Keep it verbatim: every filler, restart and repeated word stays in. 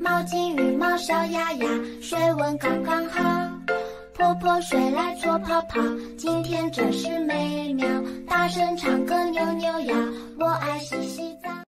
毛巾羽毛小鸭鸭，水温刚刚好。泼泼水来搓泡泡，今天真是美妙。大声唱歌扭扭腰，我爱洗洗澡。